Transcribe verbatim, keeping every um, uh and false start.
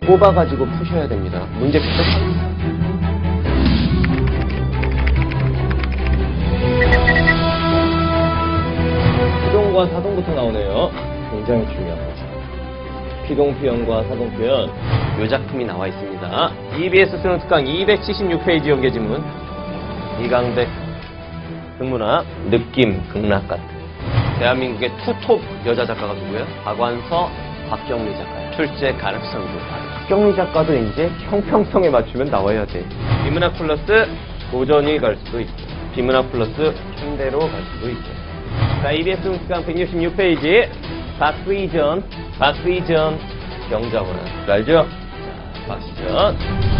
뽑아가지고 푸셔야 됩니다. 문제 계속. 피동과 사동부터 나오네요. 굉장히 중요한 거죠. 피동표현과 사동표현. 이 작품이 나와 있습니다. 이비에스 수능 특강 이백칠십육 페이지 연계지문. 이강백 극문학 느낌 극락 같은. 대한민국의 투톱 여자 작가가 누구예요? 박완서, 박경리 작가예요. 출제 가능성도 많아요. 박경리 작가도 이제 형평성에 맞추면 나와야 돼. 비문학 플러스 고전이 갈 수도 있고, 비문학 플러스 현대로 갈 수도 있고. 자, 이비에스 수능 특강 백육십육 페이지. 박수이전, 박수이전 경자문학. 알죠? 자, 박수이전.